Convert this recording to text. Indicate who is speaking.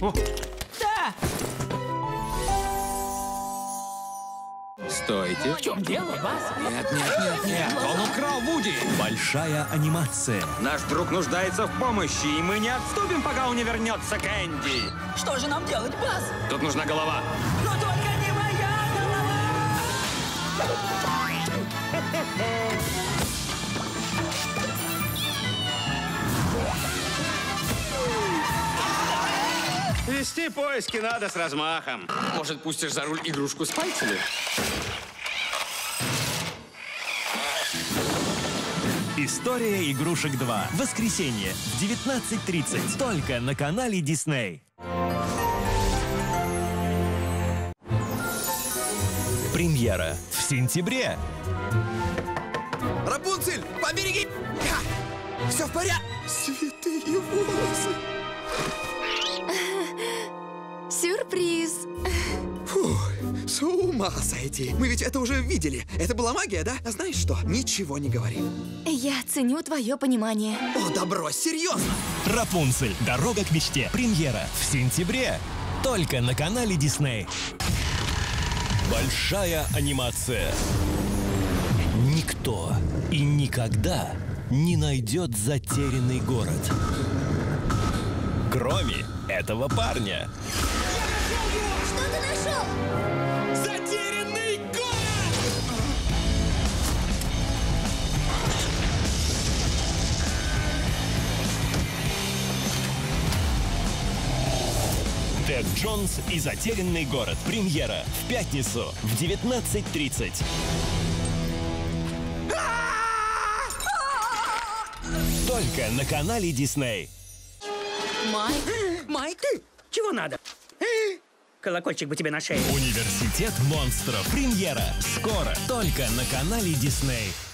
Speaker 1: Да!
Speaker 2: Стойте.
Speaker 1: В чем дело, Базз?
Speaker 2: Нет, он украл Вуди.
Speaker 3: Большая анимация.
Speaker 2: Наш друг нуждается в помощи, и мы не отступим, пока он не вернется к Энди.
Speaker 1: Что же нам делать, Базз?
Speaker 2: Тут нужна голова.
Speaker 1: Но только не моя
Speaker 4: Вести поиски надо с размахом.
Speaker 2: Может, пустишь за руль игрушку с пальцами?
Speaker 3: История игрушек 2. Воскресенье в 19:30. Только на канале Disney. Премьера в сентябре.
Speaker 5: Рапунцель, побереги! Все в порядке? Святые волосы!
Speaker 6: Сюрприз.
Speaker 5: Фух, с ума сойти. Мы ведь это уже видели. Это была магия, да? А знаешь что? Ничего не говори.
Speaker 6: Я ценю твое понимание.
Speaker 5: О, да брось, серьезно!
Speaker 3: Рапунцель. Дорога к мечте. Премьера в сентябре. Только на канале Disney. Большая анимация. Никто и никогда не найдет затерянный город. Кроме этого парня.
Speaker 6: Что ты нашел?
Speaker 5: Затерянный город!
Speaker 3: Тед Джонс и затерянный город. Премьера в пятницу в 19:30. Только на канале Disney.
Speaker 1: Майк, чего надо? Колокольчик бы тебе на шее.
Speaker 3: Университет монстров. Премьера скоро. Только на канале Disney.